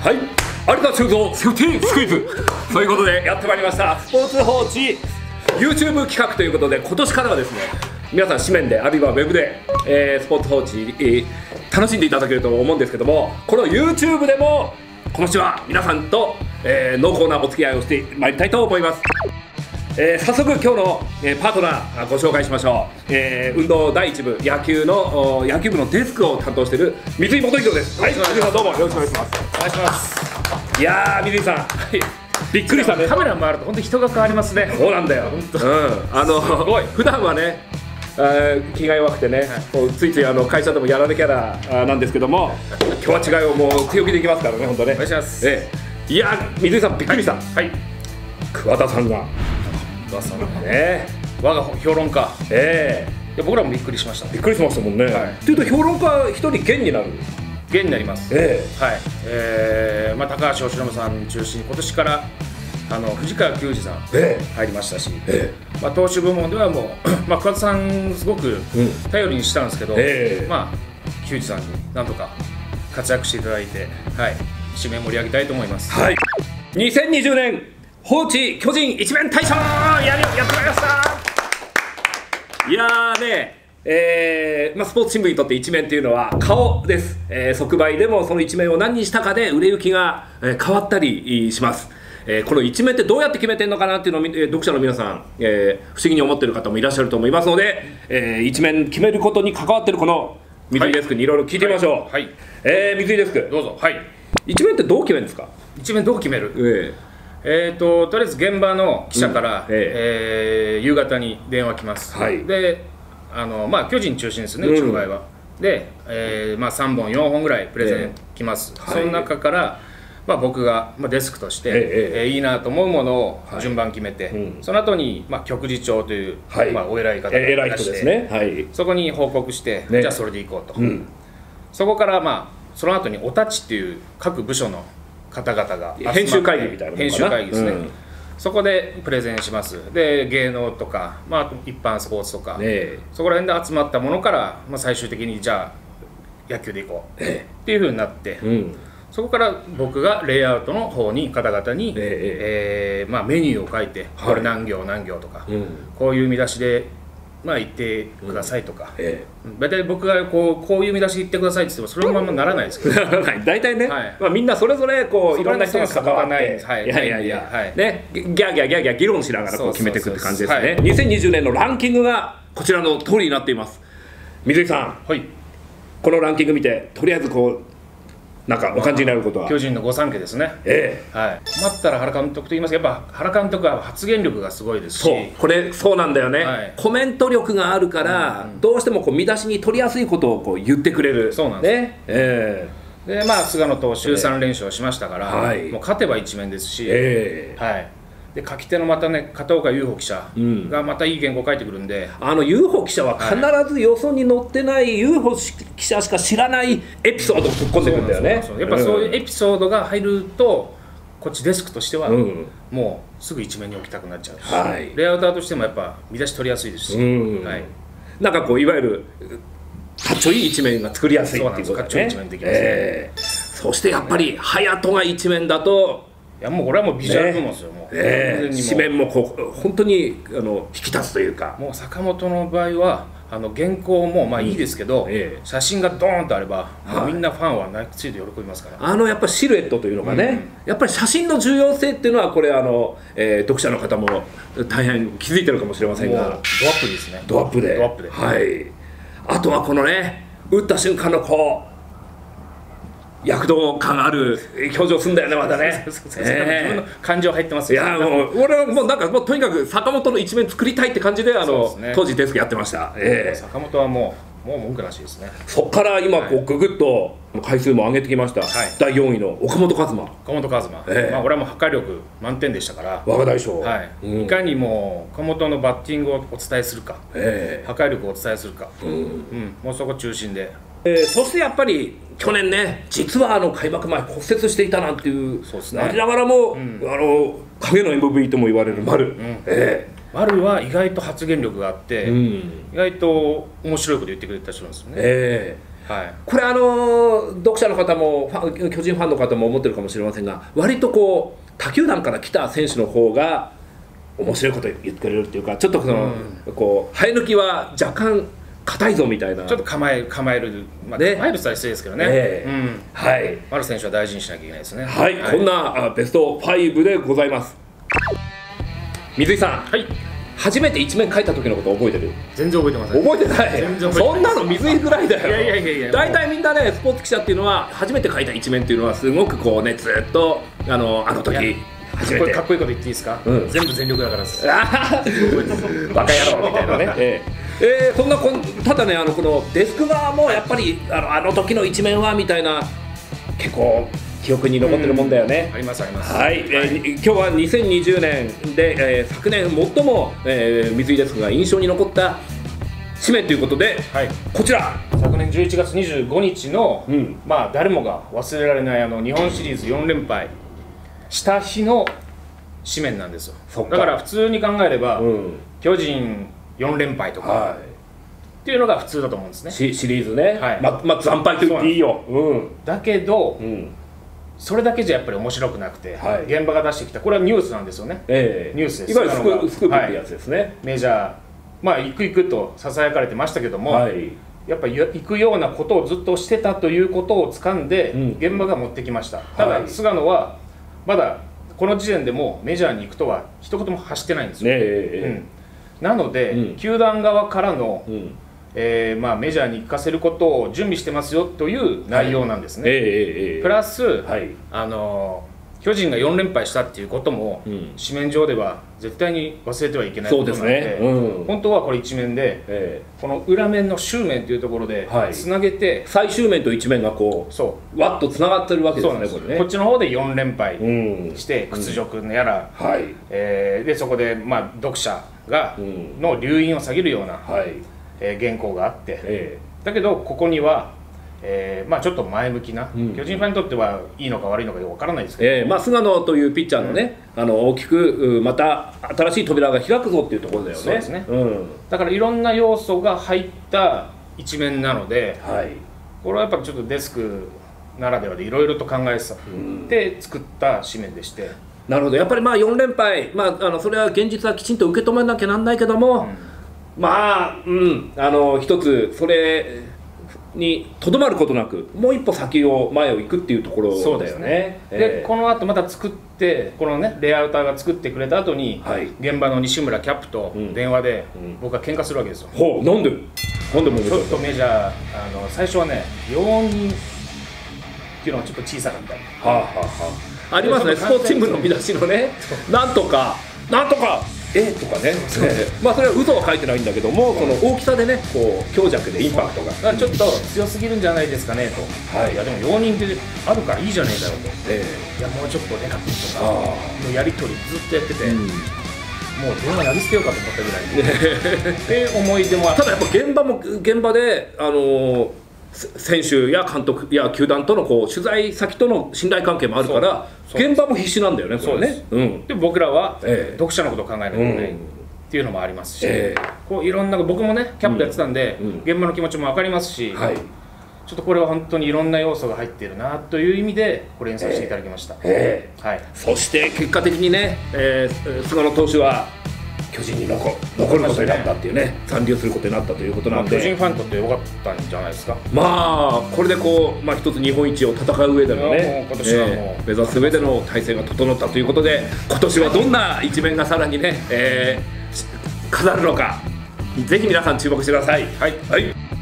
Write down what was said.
はい、有田修造セーフティースクイズということでやってまいりましたスポーツ報知 YouTube 企画ということで、今年からはですね、皆さん紙面であるいはウェブで、スポーツ報知、楽しんでいただけると思うんですけども、この YouTube でも今年は皆さんと、濃厚なお付き合いをしてまいりたいと思います。早速今日の、パートナーご紹介しましょう。運動第一部野球部のデスクを担当している水井元弘です。はい、水井さんどうもよろしくお願いします。 お願いします。 いやー水井さん、びっくりしたね。 カメラ回ると本当に人が変わりますね。 そうなんだよ。すごい。普段はね、気が弱くてね、ついつい会社でもやられキャラなんですけども、今日は違いをもう強気でいきますからね、本当ね。 お願いします。 いや水井さんびっくりした。 はい。 桑田さんが。 桑田さんね。我が評論家。いや僕らもびっくりしました。 びっくりしましたもんね。というと評論家一人減になる。 減になります。はい。高橋由伸さん中心に今年から藤川球児さん入りましたし、投手部門ではもう桑田さんすごく頼りにしたんですけど、球児さんになんとか活躍していただいて、指名盛り上げたいと思います。 はい。2020年報知巨人一面大賞やってまいりました。いやーね。スポーツ新聞にとって一面というのは顔です。即売でもその一面を何にしたかで売れ行きが、変わったりします。この一面ってどうやって決めてるのかなっていうのを、読者の皆さん、不思議に思っている方もいらっしゃると思いますので、一面決めることに関わっているこの水井デスクにいろいろ聞いてみましょう。水井デスクどうぞ。 一面ってどう決めるんですか？ 一面どう決める？とりあえず現場の記者から、夕方に電話来ます。で巨人中心ですね、うちの場合は。で、3本4本ぐらいプレゼン来ます。その中から僕がデスクとしていいなと思うものを順番決めて、その後に局次長というお偉い方がいらしてそこに報告して、じゃあそれでいこうと。そこからその後におたちっていう各部署の方々が編集会議みたいな。 編集会議ですね。そこでプレゼンします。で芸能とか、あと一般スポーツとか、そこら辺で集まったものから、最終的にじゃあ野球でいこうっていうふうになって、そこから僕がレイアウトの方に方々に、メニューを書いて、これ何行何行とか、こういう見出しで言ってくださいとか、大体僕がこういう見出し言ってくださいって言ってもそれのままならないですけど、 大体ね、みんなそれぞれいろんな人が関わって、ギャーギャー議論しながら決めていくって感じですね。2020年のランキングがこちらの通りになっています。水井さん、このランキング見てとりあえずなんかお感じになることは？ 巨人の御三家ですね。困ったら原監督と言いますけど、やっぱ原監督は発言力がすごいですし、 そうなんだよね。コメント力があるから、どうしても見出しに取りやすいことを言ってくれる。 そうなんですね。で菅野投手3連勝しましたから、もう勝てば一面ですし、で書き手のまたね片岡優穂記者がまたいい原稿を書いてくるんで、 優穂記者は必ずよそに載ってない優穂記者しか知らないエピソードを突っ込んでくるんだよね。 やっぱそういうエピソードが入るとこっちデスクとしてはもうすぐ一面に置きたくなっちゃうし、レイアウターとしてもやっぱ見出し取りやすいですし、 なんかいわゆるかっちょいい一面が作りやすいっていうことですね。 かっちょいい一面できますね。 そしてやっぱり隼人が一面だと、 いやもうこれはもうビジュアル部門ですよ。 紙面も本当に引き立つというか、 もう坂本の場合は原稿もいいですけど、写真がドーンとあれば、みんなファンは泣きついて喜びますから。 やっぱりシルエットというのがね、やっぱり写真の重要性っていうのはこれ読者の方も大変気づいてるかもしれませんが、ドアップですね。 ドアップで、あとはこのね、打った瞬間の躍動感ある表情すんだよね、またね。 自分の感情入ってますよ。 いやもう俺はとにかく坂本の一面作りたいって感じで当時デスクやってました。 坂本はもう文句なしですね。 そこから今ググッと回数も上げてきました。第4位の岡本和真。 俺はもう破壊力満点でしたから、 若大将。 いかにも岡本のバッティングをお伝えするか、破壊力をお伝えするか、もうそこ中心で。 そしてやっぱり去年ね、実は開幕前骨折していたなんていうなりながらも、影の MVP とも言われる丸。 丸は意外と発言力があって、意外と面白いこと言ってくれた人なんですよね。 これ読者の方も巨人ファンの方も思ってるかもしれませんが、割とこう他球団から来た選手の方が面白いこと言ってくれるっていうか、ちょっとこう生え抜きは若干硬いぞみたいな、 ちょっと構える、構えるさえ失礼ですけどね、 はい、 丸選手は大事にしなきゃいけないですね。 はい、こんなベスト5でございます。水井さん、 はい、 初めて一面書いた時のこと覚えてる？ 全然覚えてません。 覚えてない。そんなの水井ぐらいだよ。 いや大体みんなね、スポーツ記者っていうのは初めて書いた一面っていうのはすごくこうね、ずっとあの時初めてかっこいいこと言っていいですか？全部全力だからです。 バカ野郎みたいなね。そんなただね、このデスク側もやっぱりあの時の一面はみたいな、結構記憶に残ってるもんだよね。 ありますあります。 はい、今日は2020年で、昨年最も、水井デスクが印象に残った紙面ということで、こちら昨年11月25日の、まあ誰もが忘れられない日本シリーズ4連敗した日の紙面なんですよ。だから普通に考えれば、巨人4連敗とか、っていうのが普通だと思うんですね。 シリーズね、惨敗と言っていいよ。 だけど、それだけじゃやっぱり面白くなくて、現場が出してきた、これはニュースなんですよね。ニュースです。 いわゆるスクープってやつですね。 メジャー、まあ行くとささやかれてましたけども、やっぱり行くようなことをずっとしてたということを掴んで、現場が持ってきました。ただ菅野はまだこの時点でもメジャーに行くとは一言も発してないんですよ。なので、球団側からのまあメジャーに行かせることを準備してますよという内容なんですね。プラス、巨人が4連敗したっていうことも、紙面上では絶対に忘れてはいけないことなので、本当はこれ一面で、この裏面の終面というところでつなげて、 最終面と一面がこうわっとつながってるわけですね。 こっちの方で4連敗して屈辱やら、でそこでまあ読者がの留飲を下げるような原稿があって、だけどここにはまあちょっと前向きな、巨人ファンにとってはいいのか悪いのかわからないですけど、 まあ菅野というピッチャーのね、大きくまた新しい扉が開くぞっていうところだよね。 そうですね。だからいろんな要素が入った一面なので、これはやっぱりちょっとデスクならではでいろいろと考えて作った紙面でして。 なるほど。やっぱりまあ4連敗、まあそれは現実はきちんと受け止めなきゃなんないけども、まあ一つそれにとどまることなく、もう一歩先を前を行くっていうところだよね。 でこの後また作って、このねレイアウターが作ってくれた後に、現場の西村キャップと電話で僕は喧嘩するわけですよ。 なんでちょっとメジャー最初はね4人っていうのがちょっと小さかったりありますね。スポーツ新聞の見出しのね、なんとかとかね、まあそれは嘘は書いてないんだけども、その大きさでね、こう強弱でインパクトがちょっと強すぎるんじゃないですかねと、いやでも4人ってあるからいいじゃねえかよと、いやもうちょっとでかくとかのやり取りずっとやってて、もう電話投げ捨てようかと思ったぐらいで思い出もあった。 ただやっぱ現場で選手や監督や球団とのこう取材先との信頼関係もあるから、現場も必死なんだよね。これね。 で僕らは読者のことを考えなきゃいけないっていうのもありますし、こういろんな、僕もねキャップやってたんで現場の気持ちも分かりますし、ちょっとこれは本当にいろんな要素が入っているなという意味でこれにさせていただきました。 そして結果的にね、菅野投手は巨人に残ることになったっていうね、残留することになったということなんで、 巨人ファンにとって良かったんじゃないですか。 まあこれでこう、一つ日本一を戦う上でのね、 今年はもう目指す上での体制が整ったということで、今年はどんな一面がさらにね、飾るのか、ぜひ皆さん注目してください。